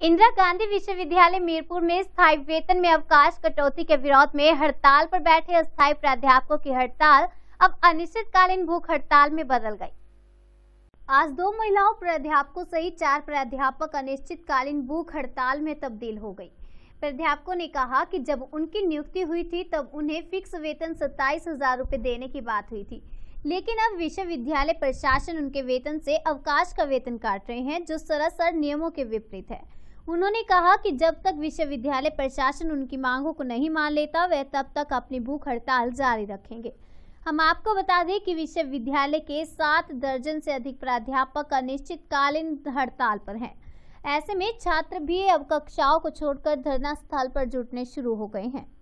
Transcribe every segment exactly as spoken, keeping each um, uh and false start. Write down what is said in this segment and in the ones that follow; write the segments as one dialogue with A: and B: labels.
A: इंदिरा गांधी विश्वविद्यालय मीरपुर में स्थायी वेतन में अवकाश कटौती के विरोध में हड़ताल पर बैठे अस्थायी प्राध्यापकों की हड़ताल अब अनिश्चितकालीन भूख हड़ताल में बदल गई। आज दो महिलाओं प्राध्यापकों सहित चार प्राध्यापक अनिश्चितकालीन भूख हड़ताल में तब्दील हो गई। प्राध्यापकों ने कहा कि जब उनकी नियुक्ति हुई थी तब उन्हें फिक्स वेतन सत्ताईस हजार रुपये देने की बात हुई थी, लेकिन अब विश्वविद्यालय प्रशासन उनके वेतन से अवकाश का वेतन काट रहे हैं, जो सरासर नियमों के विपरीत है। उन्होंने कहा कि जब तक विश्वविद्यालय प्रशासन उनकी मांगों को नहीं मान लेता वह तब तक अपनी भूख हड़ताल जारी रखेंगे। हम आपको बता दें कि विश्वविद्यालय के सात दर्जन से अधिक प्राध्यापक अनिश्चितकालीन हड़ताल पर हैं। ऐसे में छात्र भी अब कक्षाओं को छोड़कर धरना स्थल पर जुटने शुरू हो गए हैं।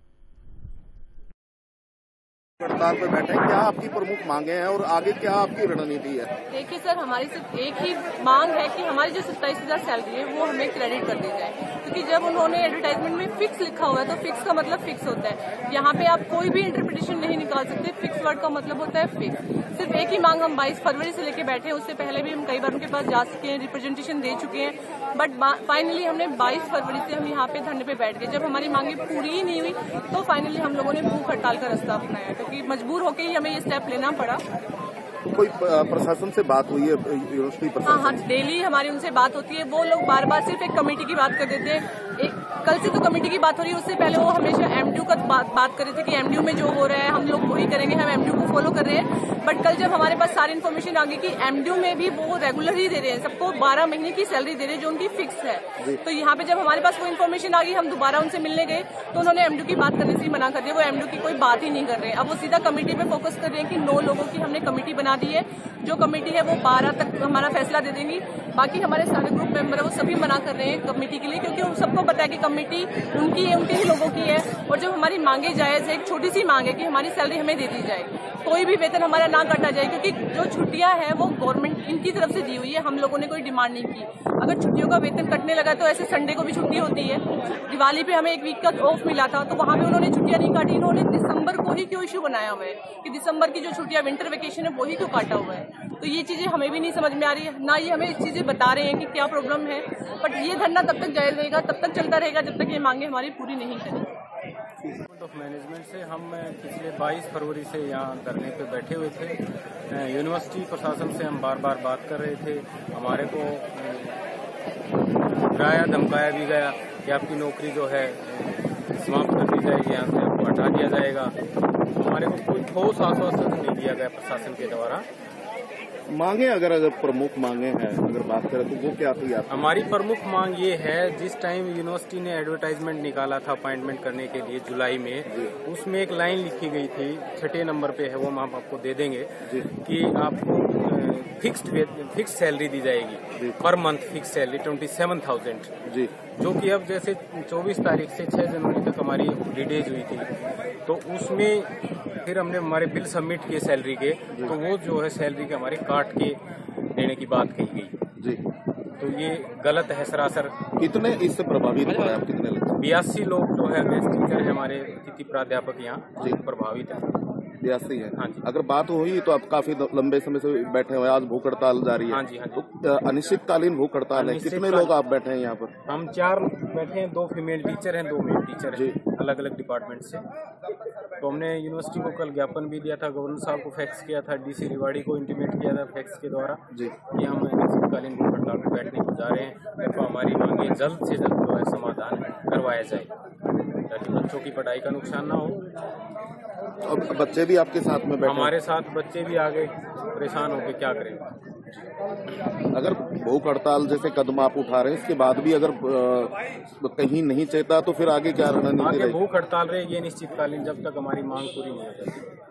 B: हड़ताल पर बैठे, क्या आपकी प्रमुख मांगे हैं और आगे क्या आपकी रणनीति है?
C: देखिए सर, हमारी सिर्फ एक ही मांग है कि हमारी जो सत्ताईस हजार सैलरी है वो हमें क्रेडिट कर दी जाए, क्योंकि जब उन्होंने एडवर्टाइजमेंट में फिक्स लिखा हुआ है तो फिक्स का मतलब फिक्स होता है। यहाँ पे आप कोई भी इंटरप्रिटेशन नहीं निकाल सकते। फिक्स वर्ड का मतलब होता है फिक्स। सिर्फ एक ही मांग हम बाईस फरवरी से लेके बैठे हैं। उससे पहले भी हम कई बार उनके पास जा चुके हैं, रिप्रेजेंटेशन दे चुके हैं, बट फाइनली हमने बाईस फरवरी से हम यहाँ पे धरने पे बैठ गए। जब हमारी मांगे पूरी ही नहीं हुई तो फाइनली हम लोगों ने भूख हड़ताल का रास्ता अपनाया, क्योंकि मजबूर होकर ही हमें ये स्टेप लेना पड़ा।
B: तो कोई प्रशासन से बात हुई है? यूनिवर्सिटी प्रशासन?
C: हाँ हाँ, डेली हमारी उनसे बात होती है। वो लोग बार बार सिर्फ एक कमेटी की बात कर देते हैं। एक कल से तो कमेटी की बात हो रही है, उससे पहले वो हमेशा एमडीयू का बात, बात कर रहे थे कि एमडीयू में जो हो रहा है हम लोग वही करेंगे, हम एमडीयू को फॉलो कर रहे हैं। बट कल जब हमारे पास सारी इन्फॉर्मेशन आ गई कि एमडीयू में भी वो रेगुलर ही दे रहे हैं, सबको बारह महीने की सैलरी दे रहे हैं जो उनकी फिक्स है, तो यहाँ पे जब हमारे पास वो इन्फॉर्मेशन आ गई, हम दोबारा उनसे मिलने गए तो उन्होंने एमडीयू की बात करने से ही मना कर दिया। वो एमडीयू की कोई बात ही नहीं कर रहे हैं। अब वो सीधा कमेटी पे फोकस कर रहे हैं कि नौ लोगों की हमने कमेटी बना दी है। जो कमेटी है वो बारह तक हमारा फैसला दे देंगी। बाकी हमारे सारे ग्रुप मेंबर है वो सभी मना कर रहे हैं कमेटी के लिए, क्योंकि उन सबको पता है कि कमेटी उनकी है, उनके ही लोगों की है। और जब हमारी मांगे जायज है, एक छोटी सी मांग है कि हमारी सैलरी हमें दे दी जाए, कोई भी वेतन हमारा ना काटा जाए, क्योंकि जो छुट्टियां हैं वो गवर्नमेंट इनकी तरफ से दी हुई है। हम लोगों ने कोई डिमांड नहीं की। अगर छुट्टियों का वेतन कटने लगा तो ऐसे संडे को भी छुट्टी होती है। दिवाली पे हमें एक वीक का ऑफ मिला था तो वहां पे उन्होंने छुट्टियां नहीं काटी। इन्होंने दिसंबर को ही क्यों इश्यू बनाया हुआ है कि दिसंबर की जो छुट्टियां विंटर वेकेशन है वही क्यों काटा हुआ है? तो ये चीजें हमें भी नहीं समझ में आ रही है, ना ये हमें इस चीजें बता रहे हैं कि क्या प्रॉब्लम है। बट ये धरना तब तक जारी रहेगा, तब तक चलता रहेगा जब तक ये मांगे हमारी पूरी नहीं करें।
D: ऑफ मैनेजमेंट से हम पिछले बाईस फरवरी से यहाँ धरने पे बैठे हुए थे। यूनिवर्सिटी प्रशासन से हम बार बार बात कर रहे थे। हमारे को डराया धमकाया भी गया कि आपकी नौकरी जो है समाप्त कर दी जाएगी, यहाँ से आपको हटा दिया जाएगा। हमारे को कोई ठोस आश्वासन नहीं दिया गया प्रशासन के द्वारा।
B: मांगे अगर अगर प्रमुख मांगे हैं अगर बात करें तो वो क्या थी?
D: हमारी प्रमुख मांग ये है, जिस टाइम यूनिवर्सिटी ने एडवर्टाइजमेंट निकाला था अपॉइंटमेंट करने के लिए जुलाई में, उसमें एक लाइन लिखी गई थी, छठे नंबर पे है वो, हम आपको दे देंगे कि आपको फिक्स्ड फिक्स सैलरी दी जाएगी per month, fix salary twenty seven thousand जी, जो कि अब जैसे चौबीस तारीख से छह जनवरी तक हमारी रिलीज हुई थी, तो उसमें फिर हमने हमारे बिल सबमिट किए सैलरी के, तो वो जो है सैलरी के हमारे काट के देने की बात कही गई जी। तो ये गलत है सरासर।
B: कितने इससे प्रभावित हो रहे हैं? कितने लोग?
D: बयासी लोग जो है गेस्ट टीचर है हमारे अतिथि प्राध्यापक यहाँ जी प्रभावित है।
B: बयासी है।
D: हाँ जी।
B: अगर बात हुई तो आप काफी लंबे समय से बैठे हुए, आज भूख हड़ताल जारी है।
D: हाँ जी, हाँ जी।
B: तो अनिश्चितकालीन भूख हड़ताल है। कितने लोग आप बैठे हैं यहाँ पर?
D: हम चार बैठे हैं, दो फीमेल टीचर हैं, दो मेल टीचर हैं अलग अलग डिपार्टमेंट से। तो हमने यूनिवर्सिटी को कल ज्ञापन भी दिया था, गवर्नर साहब को फैक्स किया था, डीसी रिवाड़ी को इंटीमेट किया था फैक्स के द्वारा जी कि हम अनिश्चितकालीन भूख हड़ताल पर बैठने को जा रहे हैं। तो हमारी मांगे जल्द से जल्द जो है समाधान करवाया जाए ताकि बच्चों की पढ़ाई का नुकसान ना हो।
B: अब बच्चे भी आपके साथ में बैठे?
D: हमारे साथ बच्चे भी आगे परेशान होकर क्या करेंगे।
B: अगर भूख हड़ताल जैसे कदम आप उठा रहे हैं, इसके बाद भी अगर कहीं नहीं चलता तो फिर आगे क्या रणनीति रहेगी?
D: आगे भूख हड़ताल रहेगी अनिश्चितकालीन जब तक हमारी मांग पूरी नहीं हो जाती।